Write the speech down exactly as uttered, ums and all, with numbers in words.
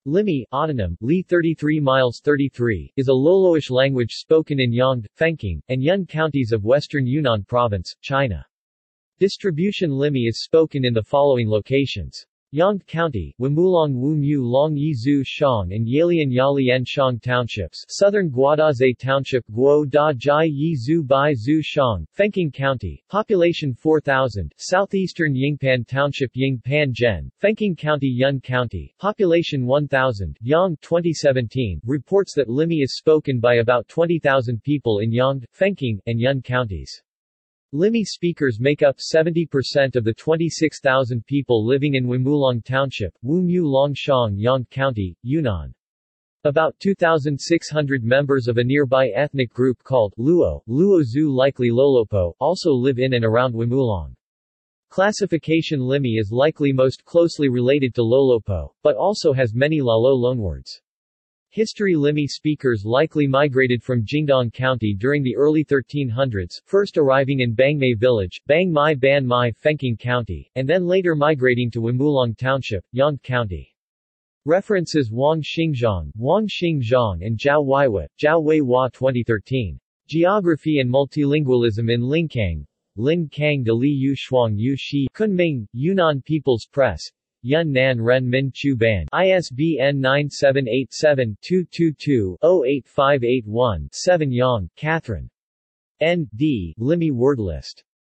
Limi, autonym, Li thirty-three miles thirty-three, is a Loloish language spoken in Yangde, Fengqing, and Yun counties of western Yunnan province, China. Distribution Limi is spoken in the following locations: Yangde County, Wumulong Wumyu Long Yizu Shang and Yalian Yalian Shang Townships, Southern Guadazhe Township Guo Da Jai Yizu Bai Zhu Shang, Fengqing County, population four thousand, Southeastern Yingpan Township Yingpan Zhen, Fengqing County Yun County, population one thousand, Yang twenty seventeen, reports that Limi is spoken by about twenty thousand people in Yangde, Fengqing, and Yun counties. Limi speakers make up seventy percent of the twenty-six thousand people living in Wumulong Township, Wumyu Longshang Yangde County, Yunnan. About two thousand six hundred members of a nearby ethnic group called Luo, Luo Zhu likely Lolopo, also live in and around Wumulong. Classification Limi is likely most closely related to Lolopo, but also has many Lalo loanwords. History Limi speakers likely migrated from Jingdong County during the early thirteen hundreds, first arriving in Bangmei Village, Bang Mai Ban Mai, Fengqing County, and then later migrating to Wumulong Township, Yangde County. References Wang Xingzhang, Wang Xingzhang and Zhao Weiwa, Zhao Weiwa twenty thirteen. Geography and Multilingualism in Linkang, Lin Kang de Li Yu Shuang Yu Shi, Kunming, Yunnan People's Press, Yun Nan Ren Min Chu Ban, I S B N nine seven eight seven, two two two, zero eight five eight one, seven Yang, Catherine. N. D., Limi Word List.